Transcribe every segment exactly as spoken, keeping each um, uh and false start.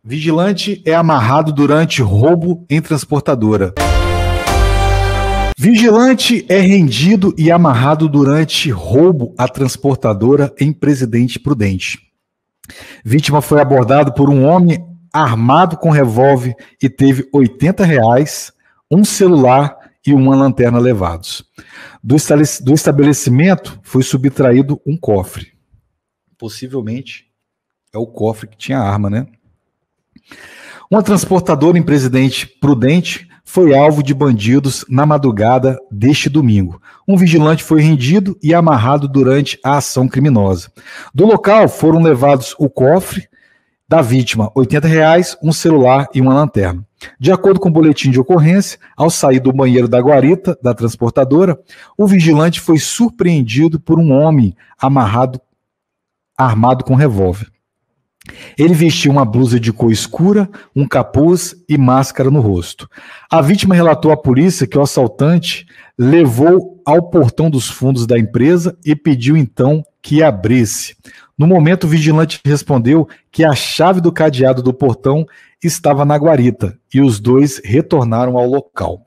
Vigilante é amarrado durante roubo em transportadora. Vigilante é rendido e amarrado durante roubo à transportadora em Presidente Prudente. Vítima foi abordado por um homem armado com revólver e teve oitenta reais, um celular e uma lanterna levados. Do estabelecimento foi subtraído um cofre. Possivelmente é o cofre que tinha arma, né? Uma transportadora em Presidente Prudente foi alvo de bandidos na madrugada deste domingo. Um vigilante foi rendido e amarrado durante a ação criminosa. Do local foram levados o cofre da vítima, oitenta reais, um celular e uma lanterna. De acordo com o boletim de ocorrência, ao sair do banheiro da guarita da transportadora, o vigilante foi surpreendido por um homem amarrado, armado com revólver. Ele vestia uma blusa de cor escura, um capuz e máscara no rosto. A vítima relatou à polícia que o assaltante levou ao portão dos fundos da empresa e pediu então que abrisse. No momento, o vigilante respondeu que a chave do cadeado do portão estava na guarita e os dois retornaram ao local.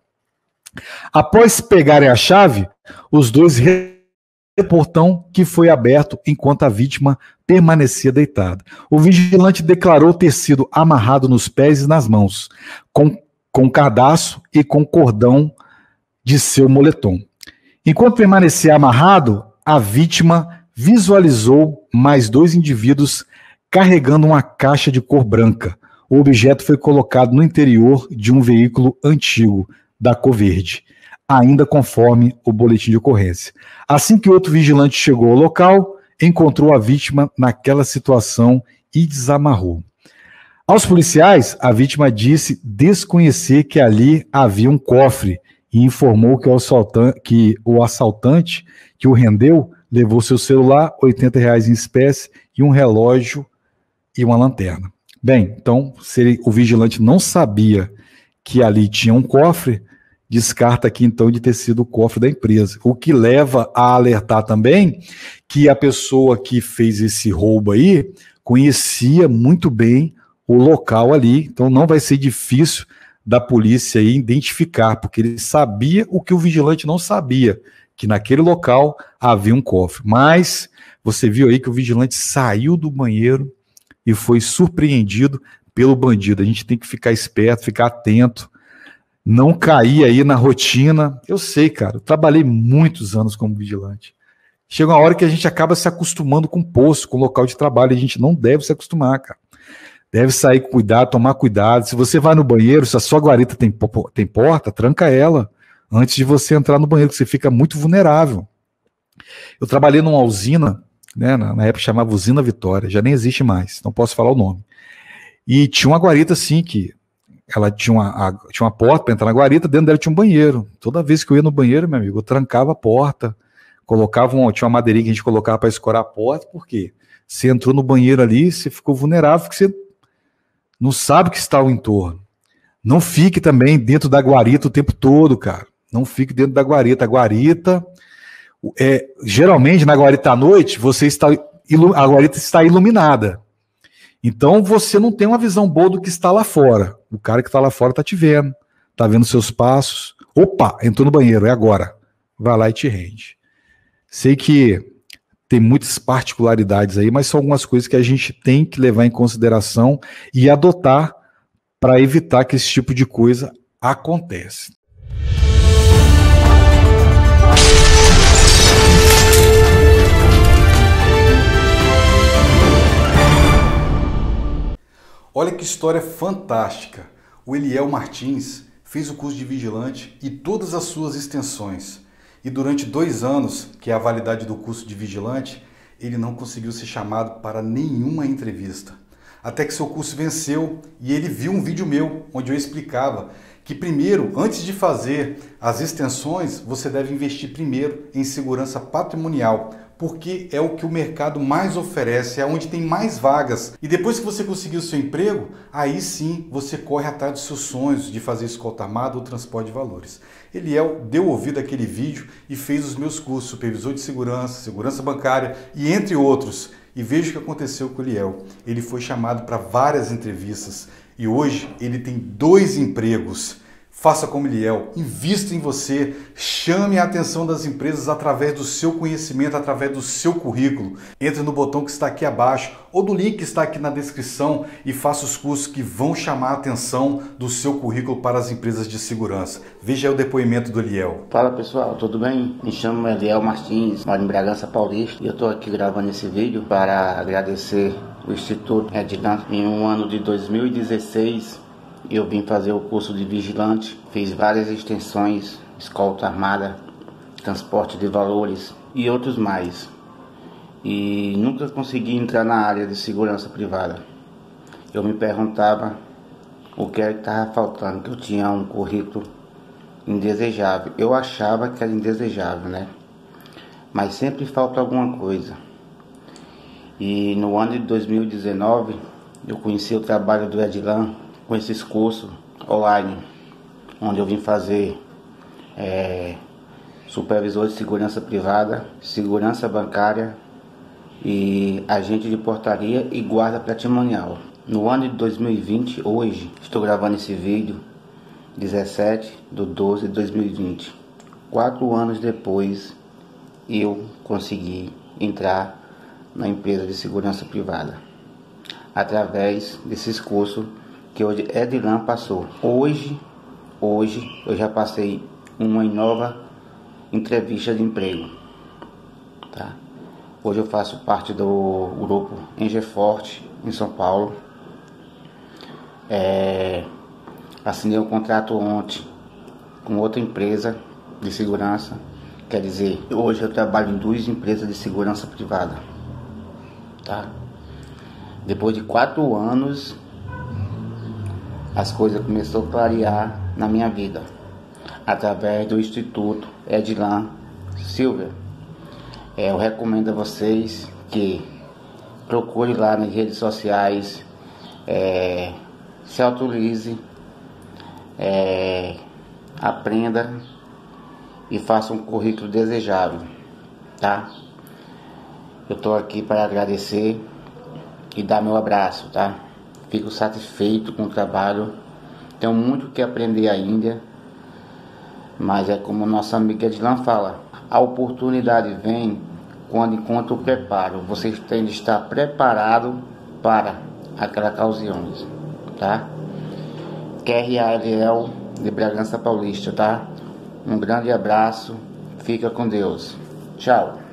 Após pegarem a chave, os dois retornaram ao portão, que foi aberto enquanto a vítima permanecia deitada. O vigilante declarou ter sido amarrado nos pés e nas mãos, com, com cadastro e com cordão de seu moletom. Enquanto permanecia amarrado, a vítima visualizou mais dois indivíduos carregando uma caixa de cor branca. O objeto foi colocado no interior de um veículo antigo, da cor verde, ainda conforme o boletim de ocorrência. Assim que outro vigilante chegou ao local, encontrou a vítima naquela situação e desamarrou. Aos policiais, a vítima disse desconhecer que ali havia um cofre e informou que o assaltante, que o, assaltante que o rendeu levou seu celular, oitenta reais em espécie e um relógio e uma lanterna. Bem, então, se ele, o vigilante não sabia que ali tinha um cofre, descarta aqui então de ter sido o cofre da empresa. O que leva a alertar também que a pessoa que fez esse roubo aí conhecia muito bem o local ali, então não vai ser difícil da polícia aí identificar, porque ele sabia o que o vigilante não sabia, que naquele local havia um cofre. Mas você viu aí que o vigilante saiu do banheiro e foi surpreendido pelo bandido. A gente tem que ficar esperto, ficar atento, não cair aí na rotina. Eu sei, cara, eu trabalhei muitos anos como vigilante. Chega uma hora que a gente acaba se acostumando com o posto, com o local de trabalho, e a gente não deve se acostumar, cara. Deve sair com cuidado, tomar cuidado. Se você vai no banheiro, se a sua guarita tem, tem porta, tranca ela antes de você entrar no banheiro, que você fica muito vulnerável. Eu trabalhei numa usina, né, na, na época chamava Usina Vitória, já nem existe mais, não posso falar o nome. E tinha uma guarita assim que ela tinha uma, a, tinha uma porta para entrar na guarita, dentro dela tinha um banheiro. Toda vez que eu ia no banheiro, meu amigo, eu trancava a porta, colocava um, tinha uma madeirinha que a gente colocava para escorar a porta, por quê? Você entrou no banheiro ali, você ficou vulnerável, porque você não sabe o que está ao entorno. Não fique também dentro da guarita o tempo todo, cara. Não fique dentro da guarita. A guarita, é, geralmente na guarita à noite, você está, a guarita está iluminada. Então você não tem uma visão boa do que está lá fora. O cara que está lá fora está te vendo, está vendo seus passos. Opa, entrou no banheiro, é agora. Vai lá e te rende. Sei que tem muitas particularidades aí, mas são algumas coisas que a gente tem que levar em consideração e adotar para evitar que esse tipo de coisa aconteça. Olha que história fantástica. O Eliel Martins fez o curso de vigilante e todas as suas extensões. E durante dois anos, que é a validade do curso de vigilante, ele não conseguiu ser chamado para nenhuma entrevista. Até que seu curso venceu e ele viu um vídeo meu, onde eu explicava que primeiro, antes de fazer as extensões, você deve investir primeiro em segurança patrimonial, porque é o que o mercado mais oferece, é onde tem mais vagas. E depois que você conseguir o seu emprego, aí sim você corre atrás dos seus sonhos de fazer escolta armada ou transporte de valores. Eliel deu ouvido àquele vídeo e fez os meus cursos, supervisor de segurança, segurança bancária e entre outros. E veja o que aconteceu com o Eliel. Ele foi chamado para várias entrevistas e hoje ele tem dois empregos. Faça como Eliel, invista em você, chame a atenção das empresas através do seu conhecimento, através do seu currículo. Entre no botão que está aqui abaixo ou do link que está aqui na descrição e faça os cursos que vão chamar a atenção do seu currículo para as empresas de segurança. Veja aí o depoimento do Eliel. Fala pessoal, tudo bem? Me chamo Eliel Martins, moro em Bragança Paulista e eu estou aqui gravando esse vídeo para agradecer o Instituto Edlan. Em um ano de dois mil e dezesseis, eu vim fazer o curso de vigilante, fiz várias extensões, escolta armada, transporte de valores e outros mais. E nunca consegui entrar na área de segurança privada. Eu me perguntava o que era que estava faltando, que eu tinha um currículo indesejável. Eu achava que era indesejável, né? Mas sempre falta alguma coisa. E no ano de dois mil e dezenove, eu conheci o trabalho do Edlan, com esses cursos online, onde eu vim fazer é, supervisor de segurança privada, segurança bancária e agente de portaria e guarda patrimonial. No ano de dois mil e vinte, hoje, estou gravando esse vídeo, dezessete de doze de dois mil e vinte. Quatro anos depois, eu consegui entrar na empresa de segurança privada, através desses cursos que hoje Edlan passou. Hoje, hoje eu já passei uma nova entrevista de emprego, tá? Hoje eu faço parte do grupo Engeforte em São Paulo. É, assinei um contrato ontem com outra empresa de segurança. Quer dizer, hoje eu trabalho em duas empresas de segurança privada, tá? Depois de quatro anos, as coisas começaram a clarear na minha vida, através do Instituto Edlan Silver. É, eu recomendo a vocês que procure lá nas redes sociais, é, se autorize, é, aprenda e faça um currículo desejável, tá? Eu estou aqui para agradecer e dar meu abraço, tá? Fico satisfeito com o trabalho. Tenho muito que aprender ainda, mas é como nosso amigo Edlan fala: a oportunidade vem quando encontra o preparo. Vocês têm de estar preparado para aquelas ocasiões, tá? Q R A L L de Bragança Paulista, tá? Um grande abraço, fica com Deus. Tchau.